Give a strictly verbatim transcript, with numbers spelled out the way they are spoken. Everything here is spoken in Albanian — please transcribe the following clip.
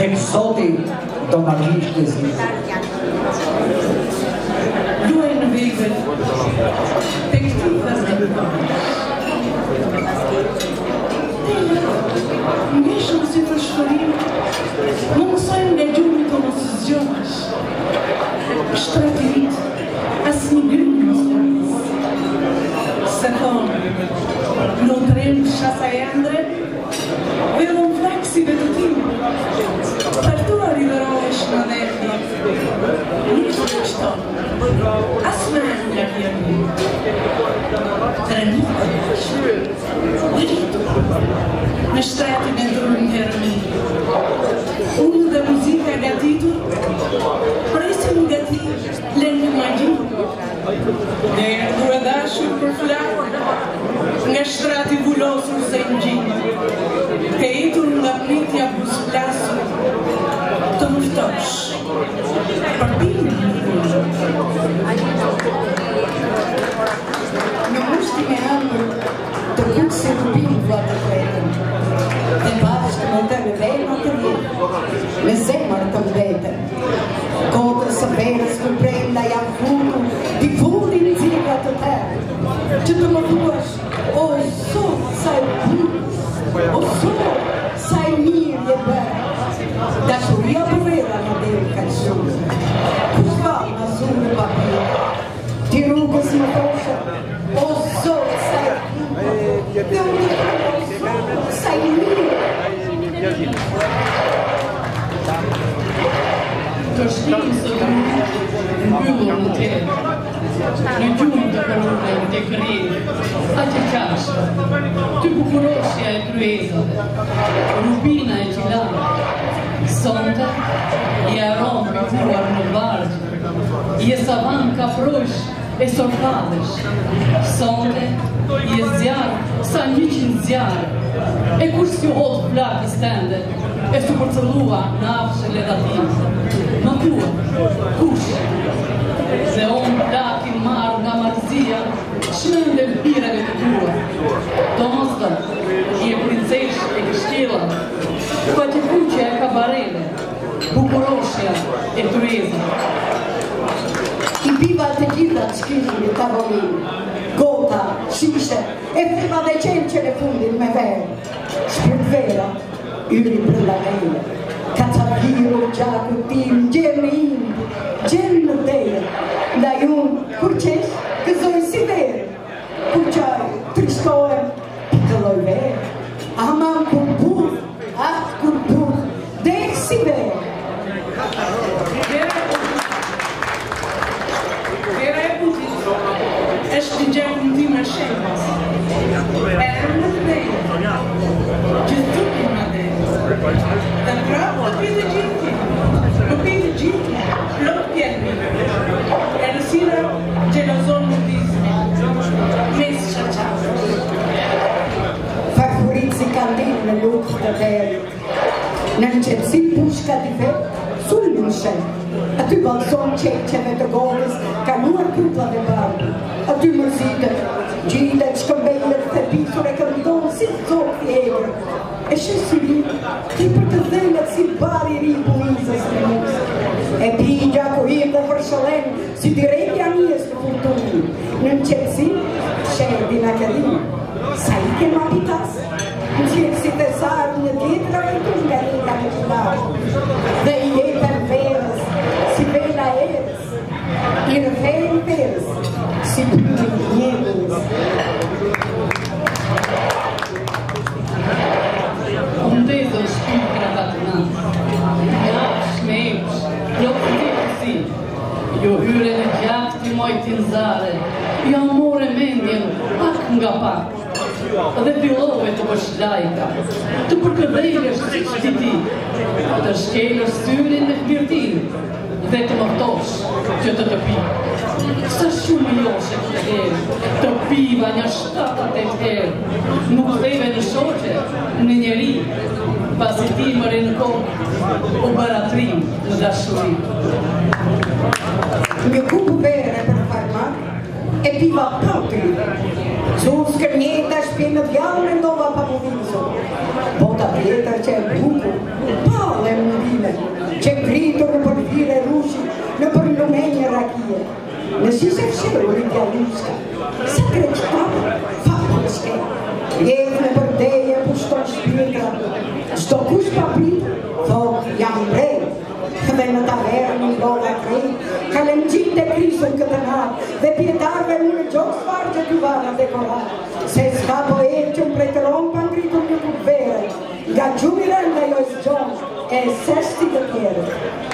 Tek Zoti do na gjish të zi. Luaj në vegël, tek ti vazhdim. Ngeshëm si të shfërim, më mësojmë nga gjumi të mos zgjohesh. Shtratirit, as një grymë mos lëviz. Se thonë, në tremë shasa e andre, vedhëm flaksive të tim. Për tu arriverohesh në dhejti, nuk të qëtonë, as me nga pjemi. Trenit, dritu, në shtretin e drurën herëmi. Unë dhe muzika gatitur, presim nga ti lënë magjin. Dhe erdhur e dashur për flakë, nga shtrati vullosur se në gjinë. Ke itur nga pritja busplasur, të mëftosh, për pinë në vëllë. Në mushti me hangër, të kutë se të pinë vlatë të vetën. Dhe bashkë më të revejnë të vjetë, me zemër të vetën. Kotës së verës për brenda janë futu, di fundin i zika të terë. Që të më thuash, o sot sa e bukës, o sot sa e mirë je bërë. Dashuria për vera në delë ka shumë. Kush ka në zunë e papirë? Ti rrugës më thoshe, o sot sa e bukës, dhe unë o sot sa e mirë. Të shkimë së të mbyllur në tërë, në gjumë të përruve të këriri, a që qashë, të bukuroshja e kryezave, rubina e gjilanë, sonte, i aromë pëtuar në vargjë, i e savan kaprosh e sorfadesh, sonte, i e zjarë, sa njëqin zjarë, e kur s'ju hodë plakës tende, e s'u përcëllua në afshë ledativë. Më tua, kush? Se onë plakin marë nga marzia, shmende lëpirave të tua. Do mos dhe, i e princesh e kështjela, pa që kuqja e kabarele, bukuroshja e kryeza. I biva të gjitha të shkizim në tavolinë, gota, shishe, e prima dhe qenë që në fundin me verë. Shpirt vera, yri për la vejle, kacapiru, gjaku tim, gjemë indi, gjemë në dhejle, nda junë, kur qesh, gëzoj si verë, kur qaj, trishtohem, pikëlloj verë, aman kur burë, ah kur burë, dhejë si verë. Vera e putit, është të gjemë në ti më shemë, e në të dhejle, gjithë në dhejle, dhe pra, të pite gjithë, të pite gjithë, lopë pjermi, e nësira gjelozon në dizme, mes shaqafë. Fakturit si kandinë në lukë të dhejle, në në qëtësi pushka t'i vetë, sulli në shenë, aty balson qeqeve të godës, kanuar kutla dhe barë, aty mërzitët, gjitet, shkëmbejlet, të pisur e këndonë si të zokë i egrë, e shesiri, ti për të dhenët si bari ri buizës në musë, e pigja ku im dhe vërshëlen, si direkja njës të furtuni, në në qëtësi, shërbi në këllim, sa i ke ma pitas, në qëtë si të sarë një tjetër e të nga një nga në qëllarë, dhe i e për verës, si vela erës, i në fejnë verës, si për një njëgës. Unë të shpirë në të nëndë, nga shmejsh, plokë të të si, jo hyre në gjakë të moj të nëzare, jo more mendjen pak nga pak, dhe pilove të bëshlajka, të përkëdhejlësht si qëti ti, të shkelës syrin dhe këpirtin, dhe të mëftosh që të të pi. Sa shumë joshe këtë herë, të piva një shtatat e herë, nuk dheve në shoqe, në njeri, pasi ti më rinë kohë, u baratrim në dashuri. Një kupë vere për farmak, e piva potri, Sus kërnjeta shpinë djallë në ndova pa mu vizo, bota vjetër që e buku, pale më vizo. si se vsevoli djaluska, se krečka, fabriske, jevne partijen postoji spirka, sto kus papir, volk Jan Breed. Gewenne taverne, Lola Kreeg, Calentine Crisum Catanat, de pietare una giosfarge tuvana decorar, se scapo etje un preteron pangricum de cuvere, gaggiumi rende io es John, e sesti de piede.